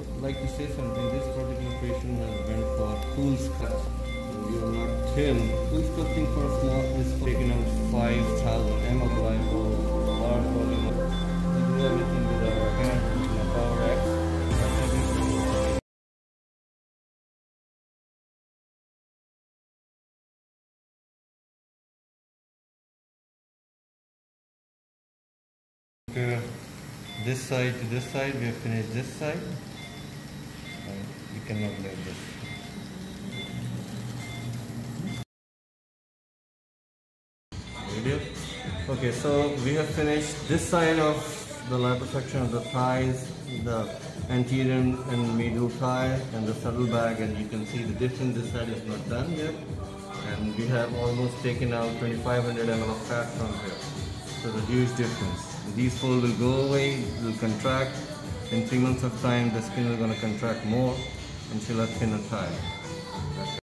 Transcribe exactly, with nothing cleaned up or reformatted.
I'd like to say something. This particular patient has went for cool sculpt. We are not thin. Cool sculpting for small is taking out five thousand M of lipo, large volume. We do everything with our hand, you know, power X. That's everything. Okay, this side to this side, we have finished this side. And we cannot leave this. Video. Okay, so we have finished this side of the liposuction of the thighs, the anterior and medial thigh, and the saddle bag, and you can see the difference. This side is not done yet, and we have almost taken out twenty-five hundred milliliters of fat from here. So the huge difference. These folds will go away, will contract. In three months of time, the skin is going to contract more, and she'll have thinner thigh.